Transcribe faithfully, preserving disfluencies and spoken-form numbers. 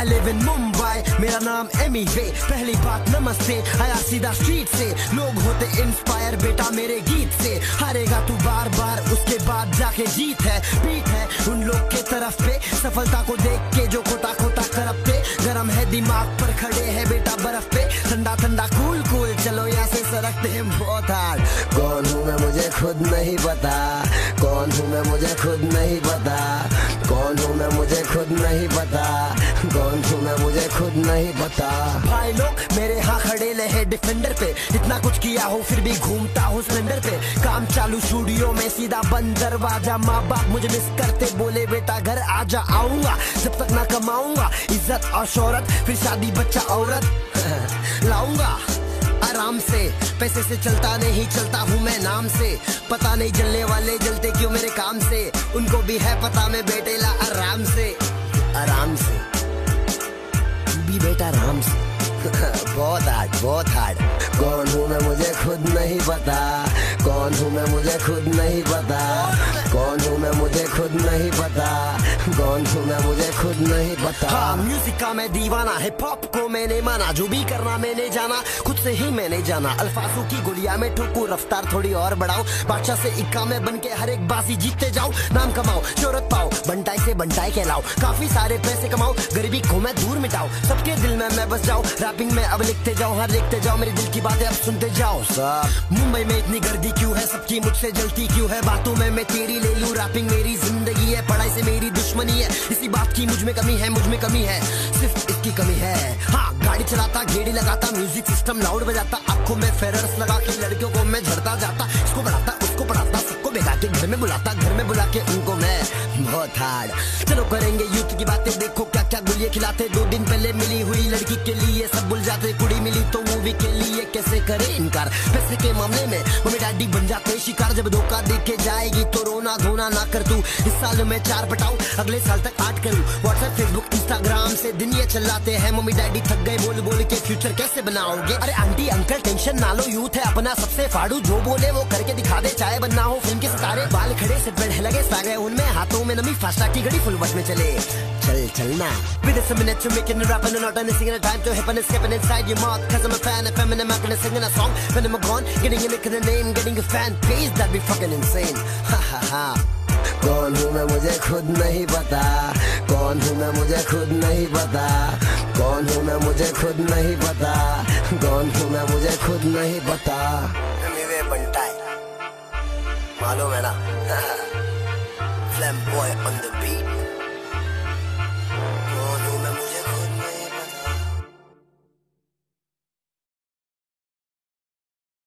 I live in Mumbai, मेरा नाम एमीवे। पहली बात नमस्ते, आया सीधा स्ट्रीट से। लोग होते इंस्पायर बेटा मेरे गीत से। हारेगा तू बार बार, उसके बाद जाके जीत है। पीठ है उन लोग के तरफ पे, सफलता को देख के जो खोता खोता करपते। गरम है दिमाग पर खड़े है बेटा बर्फ पे, ठंडा ठंडा कूल कूल चलो यहाँ से सरकते हैं बहुत हार्ड। कौन हूँ मैं मुझे खुद नहीं पता, कौन हूँ मैं मुझे खुद नहीं पता, कौन हूँ मैं मुझे खुद नहीं पता, कौन हूँ मैं मुझे खुद नहीं पता। भाई लोग मेरे यहाँ खड़े रहे डिफेंडर पे, इतना कुछ किया हो फिर भी घूमता हूँ स्प्लेंडर पे। काम चालू स्टूडियो में सीधा बंद दरवाजा, माँ बाप मुझे मिस करते बोले बेटा घर आजा। आऊंगा जब तक ना कमाऊंगा इज्जत और शोहरत, फिर शादी बच्चा औरत लाऊंगा आराम से। पैसे से चलता नहीं, चलता हूँ मैं नाम से। पता नहीं जलने वाले जलते क्यों मेरे काम से, उनको भी है पता मैं बेटे ला आराम से। आराम से भी बेटा आराम से बहुत हार्ड बहुत हार्ड। कौन हूँ मैं मुझे खुद नहीं पता, कौन हूँ मैं मुझे खुद नहीं पता, कौन हूँ मैं मुझे खुद नहीं पता, कौन हूँ मैं मुझे खुद नहीं पता। हाँ, म्यूजिक का मैं दीवाना, हिप हॉप को मैंने माना। जो भी करना मैंने जाना, खुद से ही मैंने जाना। अल्फाजों की गुड़िया में ठोकू, रफ्तार थोड़ी और बढ़ाओ। बादशाह से इक्का में बन के हर एक बाजी जीतते जाओ। नाम कमाओ, शोहरत पाओ, बंटाई से बंटाई कहलाओ। काफी सारे पैसे कमाओ, गरीबी को मैं दूर मिटाओ। सबके दिल में मैं बस जाऊँ, रैपिंग में अब लिखते जाओ, हर लिखते जाओ। मेरे दिल की बातें अब सुनते जाओ। सब मुंबई में इतनी गर्दी क्यों है, सबकी मुझसे जलती क्यों है। बातों में मैं तेरी ले लूं, रैपिंग मेरी जिंदगी है। पढ़ाई से मेरी दुश्मनी है, इसी बात की मुझ में कमी है, मुझ में कमी है, सिर्फ इसकी कमी है। हाँ, गाड़ी चलाता, गेड़ी लगाता, म्यूजिक सिस्टम लाउड बजाता। आंखों में फेरर्स लगा के लड़कियों को मैं झड़ता जाता। इसको बढ़ाता उसको पढ़ाता, सबको बेगा के घर में बुलाता, घर में बुला के उनको मैं बहुत हार्ड। चलो करेंगे यूथ की बातें, देखो क्या क्या गुलिये खिलाते। दो दिन पहले मिली हुई लड़की के लिए सब भूल जाते। कुड़ी मिली तो मूवी के लिए कैसे करे इनकार। पैसे के मामले में मम्मी डैडी बन जाते शिकार। जब धोखा देके जाएगी तो रोना धोना ना कर तू। इस साल में चार पटाऊ, अगले साल तक आठ करूँ। व्हाट्सएप फेसबुक इंस्टाग्राम से दिन ये चलाते हैं। मम्मी डैडी थक गए बोल बोल के, फ्यूचर कैसे बनाओगे। अरे आंटी अंकल टेंशन ना लो, यूथ है अपना सबसे फाड़ू। जो बोले वो करके दिखा दे, चाहे बनना हो फिल्म के सितारे। बाल खड़े से पेड़ लगे सागे उनमें, हाथों में नमी, फास्टा की घड़ी फुल बट में चले। चल चलना with a minute to making a rap and not any singing a time to hip and skipping inside your mouth. Cause I'm a fan of feminine, I'm gonna singing a song. When I'm gone, getting a making a name, getting a fan page, that'd be fucking insane. Ha ha ha. कौन हूँ मैं मुझे खुद नहीं पता, कौन हूँ मैं मुझे खुद नहीं पता, कौन हूँ मैं मुझे खुद नहीं पता, कौन हूँ मैं मुझे खुद नहीं पता। Emiway बनता है, मालूम है ना? Flam boy on the beat.